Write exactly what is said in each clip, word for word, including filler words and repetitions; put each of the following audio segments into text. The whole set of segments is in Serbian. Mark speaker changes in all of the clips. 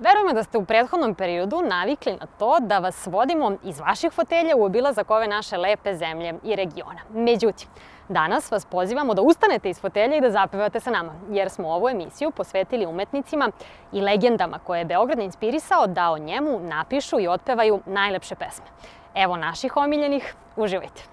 Speaker 1: Verujemo da ste u prethodnom periodu navikli na to da vas vodimo iz vaših fotelja u obilazak ove naše lepe zemlje i regiona. Međutim, danas vas pozivamo da ustanete iz fotelja i da zapevate sa nama, jer smo ovu emisiju posvetili umetnicima i legendama koje je Beograd inspirisao da o njemu napišu i otpevaju najlepše pesme. Evo naših omiljenih, uživajte!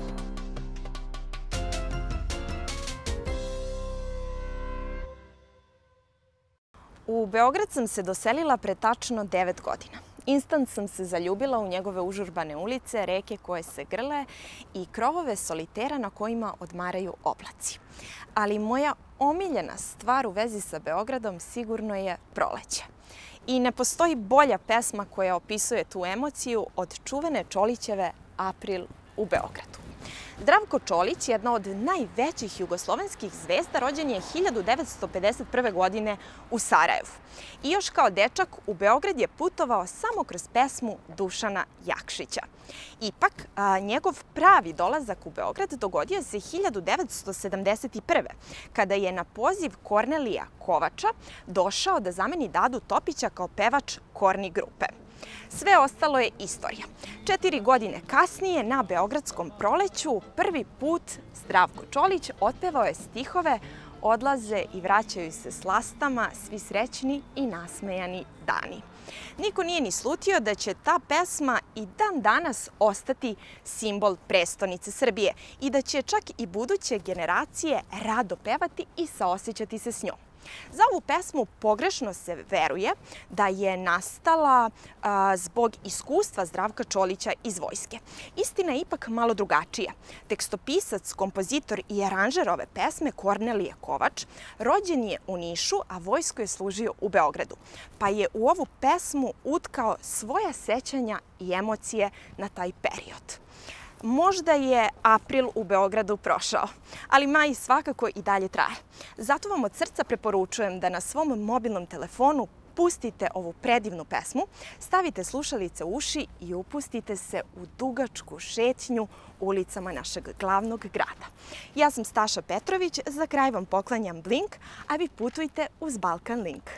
Speaker 2: U Beograd sam se doselila pre tačno devet godina. Instant sam se zaljubila u njegove užurbane ulice, reke koje se grle i krovove solitera na kojima odmaraju oblaci. Ali moja omiljena stvar u vezi sa Beogradom sigurno je proleće. I ne postoji bolja pesma koja opisuje tu emociju od čuvene Čolićeve April u Beogradu. Zdravko Čolić, jedna od najvećih jugoslovenskih zvezda, rođen je hiljadu devetsto pedeset prve. godine u Sarajevu. I još kao dečak u Beograd je putovao samo kroz pesmu Dušana Jakšića. Ipak, njegov pravi dolazak u Beograd dogodio se hiljadu devetsto sedamdeset prve. kada je na poziv Kornelija Kovača došao da zameni Dadu Topića kao pevač Korni grupe. Sve ostalo je istorija. Četiri godine kasnije, na Beogradskom proleću, prvi put Zdravko Čolić otpevao je stihove Odlaze i vraćaju se s lastama, svi srećni i nasmejani dani. Niko nije ni slutio da će ta pesma i dan danas ostati simbol prestonice Srbije i da će čak i buduće generacije rado pevati i saosećati se s njom. Za ovu pesmu pogrešno se veruje da je nastala a, zbog iskustva Zdravka Čolića iz vojske. Istina je ipak malo drugačija. Tekstopisac, kompozitor i aranžer ove pesme, Kornelije Kovač, rođen je u Nišu, a vojsko je služio u Beogradu. Pa je u ovu pesmu utkao svoja sećanja i emocije na taj period. Možda je april u Beogradu prošao, ali maj svakako i dalje traje. Zato vam od srca preporučujem da na svom mobilnom telefonu pustite ovu predivnu pesmu, stavite slušalice u uši i upustite se u dugačku šetnju ulicama našeg glavnog grada. Ja sam Staša Petrović, za kraj vam poklanjam Blink, a vi putujte uz Balkan Link.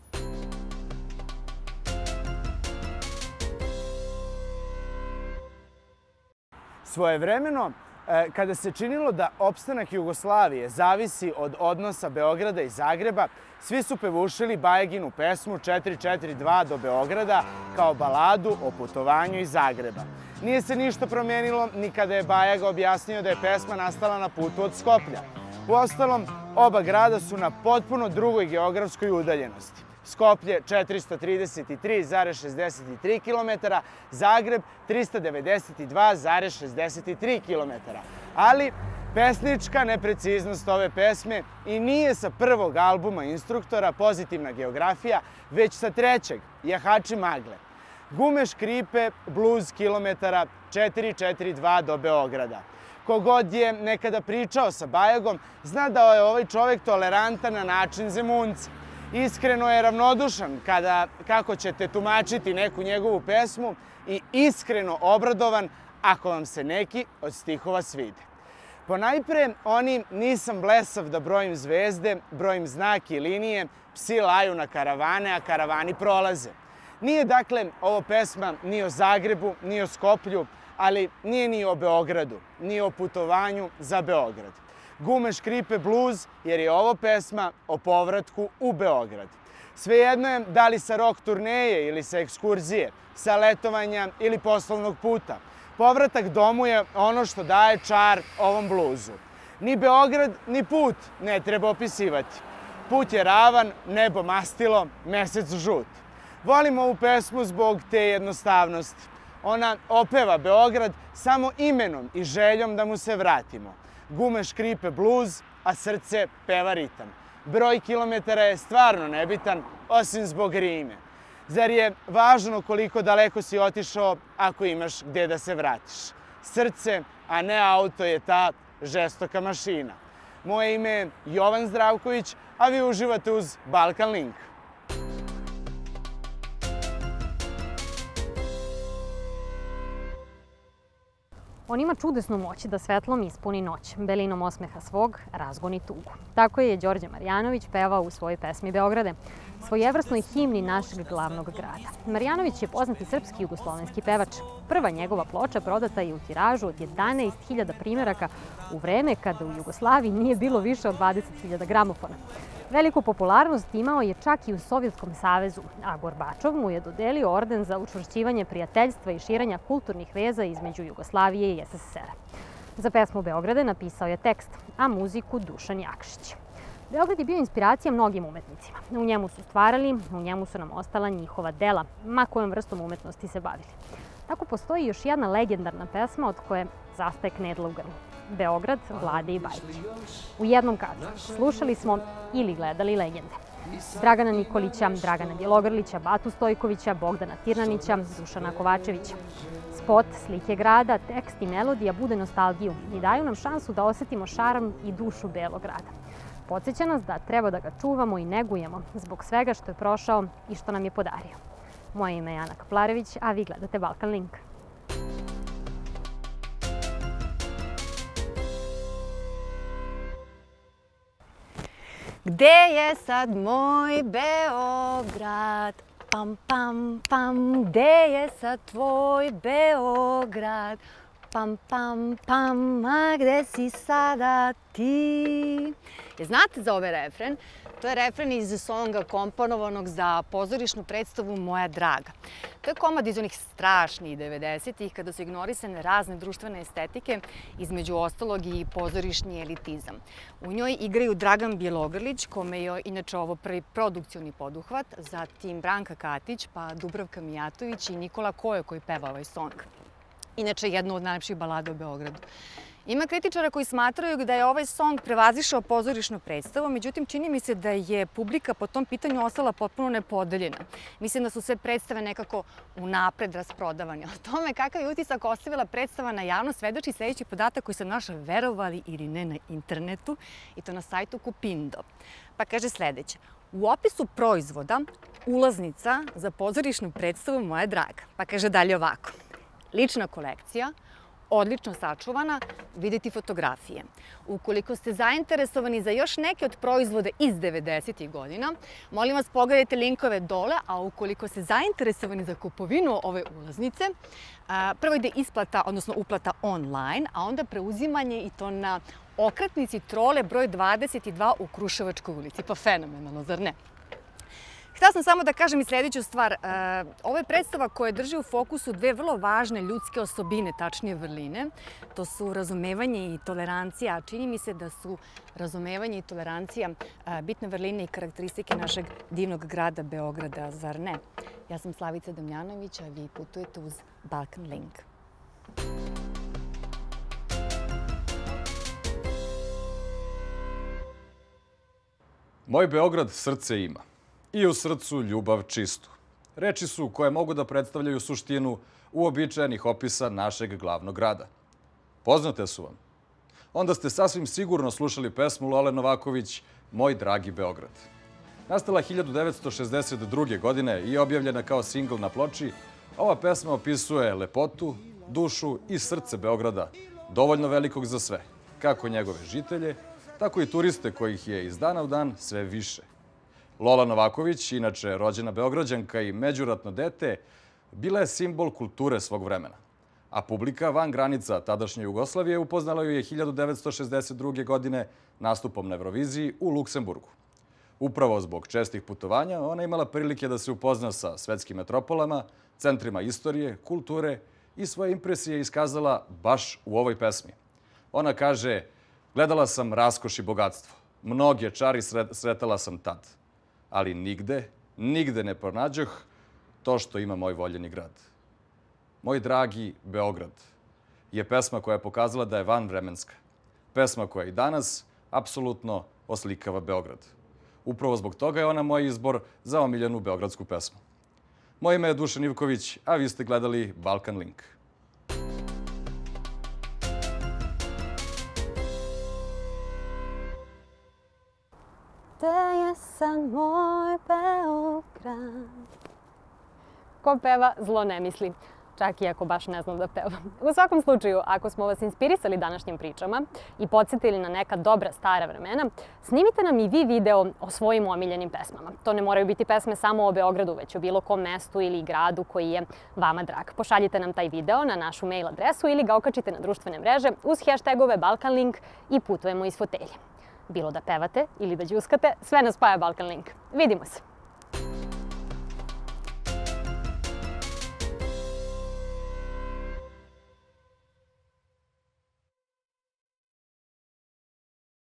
Speaker 3: Svojevremeno, kada se činilo da opstanak Jugoslavije zavisi od odnosa Beograda i Zagreba, svi su pevušili Bajaginu pesmu četiri četiri dva do Beograda kao baladu o putovanju iz Zagreba. Nije se ništa promenilo ni kada je Bajaga objasnio da je pesma nastala na putu od Skoplja. Uostalom, oba grada su na potpuno drugoj geografskoj udaljenosti. Skoplje četiristo trideset tri zarez šezdeset tri kilometara, Zagreb trista devedeset dva zarez šezdeset tri kilometara. Ali pesnička nepreciznost ove pesme i nije sa prvog albuma Instruktora Pozitivna geografija, već sa trećeg, Jahači magle. Gume škripe, bluz kilometara četiri četiri dva do Beograda. Kogod je nekada pričao sa Bajagom, zna da je ovaj čovjek tolerantan na način Zemunca. Iskreno je ravnodušan kada, kako ćete tumačiti neku njegovu pesmu i iskreno obradovan ako vam se neki od stihova svide. Ponajpre, oni nisam blesav da brojim zvezde, brojim znake i linije, psi laju na karavane, a karavani prolaze. Nije dakle ovo pesma ni o Zagrebu, ni o Skoplju, ali nije ni o Beogradu, ni o putovanju za Beograd. Gume škripe bluz, jer je ovo pesma o povratku u Beograd. Svejedno je da li sa rock turneje ili sa ekskurzije, sa letovanja ili poslovnog puta. Povratak domu je ono što daje čar ovom bluzu. Ni Beograd, ni put ne treba opisivati. Put je ravan, nebo mastilo, mesec žut. Volim ovu pesmu zbog te jednostavnosti. Ona opeva Beograd samo imenom i željom da mu se vratimo. Gume škripe bluz, a srce peva ritam. Broj kilometara je stvarno nebitan, osim zbog rime. Zar je važno koliko daleko si otišao ako imaš gde da se vratiš? Srce, a ne auto, je ta žestoka mašina. Moje ime je Jovan Zdravković, a vi uživate uz Balkan Link.
Speaker 1: On ima čudesnu moć da svetlom ispuni noć, belinom osmeha svog razgoni tugu. Tako je Đorđe Marjanović pevao u svojoj pesmi Beograde, svojevrsnoj himni našeg glavnog grada. Marjanović je poznati srpski jugoslovenski pevač. Prva njegova ploča prodata je u tiražu od jedanaest hiljada primjeraka u vreme kada u Jugoslaviji nije bilo više od dvadeset hiljada gramofona. Veliku popularnost imao je čak i u Sovjetskom savezu, a Gorbačov mu je dodelio orden za učvršćivanje prijateljstva i širenja kulturnih veza između Jugoslavije i S S S R-a. Za pesmu Beograde napisao je tekst, a muziku Dušan Jakšić. Beograd je bio inspiracija mnogim umetnicima. U njemu su stvarali, u njemu su nam ostala njihova dela, ma kojom vrstom umetnosti se bavili. Tako postoji još jedna legendarna pesma od koje zastaje knedla u grlu. Beograd, Vlade i bajke. U jednom kadru slušali smo ili gledali legende. Dragana Nikolića, Dragana Bjelogrlića, Batu Stojkovića, Bogdana Tirnanića, Dušana Kovačevića. Spot, slike grada, tekst i melodija bude nostalgiju i daju nam šansu da osetimo šarom i dušu Belog grada. Podsjeća nas da treba da ga čuvamo i negujemo zbog svega što je prošao i što nam je podario. Moje ime je Ana Kaplarević, a vi gledate Balkan Link.
Speaker 4: Gde je sad moj Beograd? Pam, pam, pam. Gde je sad tvoj Beograd? Pam, pam, pam. A gde si sada ti? Je znate za ovaj refren? To je refren iz songa komponovanog za pozorišnu predstavu Moja draga. To je komad iz onih strašnih devedesetih kada su ignorisane razne društvene estetike, između ostalog i pozorišni elitizam. U njoj igraju Dragan Bjelogrlić, kome je inače ovo prvi produkcioni poduhvat, zatim Branka Katić, pa Dubravka Mijatović i Nikola Kojo koji peva ovaj song. Inače, jedna od najlepših balada o Beogradu. Ima kritičara koji smatraju da je ovaj song prevazišao pozorišnu predstavu, međutim čini mi se da je publika po tom pitanju ostala potpuno nepodeljena. Mislim da su sve predstave nekako unapred rasprodavane. O tome kakav je utisak ostavila predstava na javnost svedoči sljedeći podatak koji sam našla, verovali ili ne, na internetu, i to na sajtu Kupindo. Pa kaže sljedeće: u opisu proizvoda ulaznica za pozorišnu predstavu Moja draga. Pa kaže dalje ovako: lična kolekcija, odlično sačuvana, videti fotografije. Ukoliko ste zainteresovani za još neke od proizvoda iz devedesetih godina, molim vas pogledajte linkove dole, a ukoliko ste zainteresovani za kupovinu ove ulaznice, prvo ide isplata, odnosno uplata online, a onda preuzimanje i to na okretnici Trole broj dvadeset dva u Kruševačkoj ulici. Pa fenomenalno, zar ne? Htela sam samo da kažem i sljedeću stvar. Ovo je predstava koja drži u fokusu dve vrlo važne ljudske osobine, tačnije vrline. To su razumevanje i tolerancija, a čini mi se da su razumevanje i tolerancija bitne vrline i karakteristike našeg divnog grada Beograda, zar ne? Ja sam Slavica Damjanović, a vi putujete uz Balkan Link.
Speaker 5: Moj Beograd srce ima. I u srcu ljubav čistu. Reči su koje mogu da predstavljaju suštinu uobičajenih opisa našeg glavnog grada. Poznate su vam? Onda ste sasvim sigurno slušali pesmu Lole Novaković Moj dragi Beograd. Nastala hiljadu devetsto šezdeset druge. godine i objavljena kao singl na ploči, ova pesma opisuje lepotu, dušu i srce Beograda, dovoljno velikog za sve, kako njegove žitelje, tako i turiste kojih je iz dana u dan sve više. Lola Novaković, inače rođena Beograđanka i međuratno dete, bila je simbol kulture svog vremena. A publika van granica tadašnje Jugoslavije upoznala ju je hiljadu devetsto šezdeset druge. godine nastupom na Euroviziji u Luksemburgu. Upravo zbog čestih putovanja, ona je imala prilike da se upozna sa svetskim metropolama, centrima istorije, kulture i svoje impresije iskazala baš u ovoj pesmi. Ona kaže: gledala sam raskoš i bogatstvo, mnoge čari sretala sam tad, ali nigde, nigde ne pronađoh to što ima moj voljeni grad. Moj dragi Beograd je pesma koja je pokazala da je vanvremenska. Pesma koja i danas apsolutno oslikava Beograd. Upravo zbog toga je ona moj izbor za omiljenu beogradsku pesmu. Moje ime je Dušan Ivković, a vi ste gledali Balkan Link.
Speaker 4: Gde je sad moj Beograd?
Speaker 1: Ko peva, zlo ne misli. čak i ako baš ne znam da pevam. U svakom slučaju, ako smo vas inspirisali današnjim pričama i podsjetili na neka dobra stara vremena, snimite nam i vi video o svojim omiljenim pesmama. To ne moraju biti pesme samo o Beogradu, već o bilo kom mestu ili gradu koji je vama drag. Pošaljite nam taj video na našu mail adresu ili ga okačite na društvene mreže uz hashtagove Balkanlink i putujemo iz fotelje. Bilo da pevate ili da đuskate, sve nas spaja Balkanlink. Vidimo se!